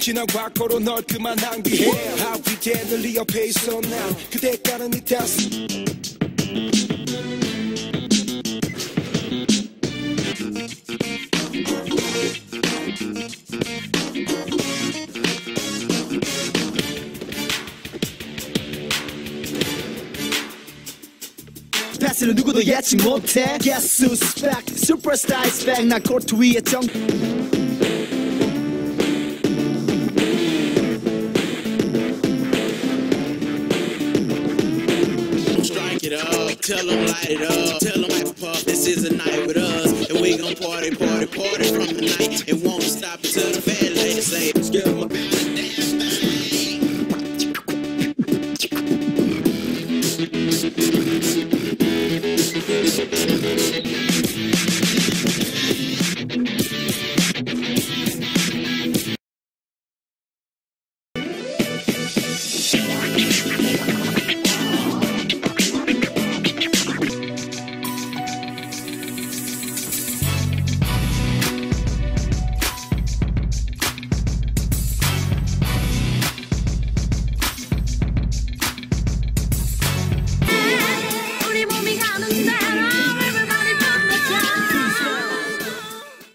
지난 과거로 널 그만 낭비해 하위대는 네 옆에 있어 난 그대가는 네 탓 패스는 누구도 예측 못해 Guess who's back Superstar is back 나 코트 위에 정 Strike it up, tell them light it up, tell them hype puff, this is a night with us, and we gon' party from the night, and won't stop until the bad ladies say, skip my dance.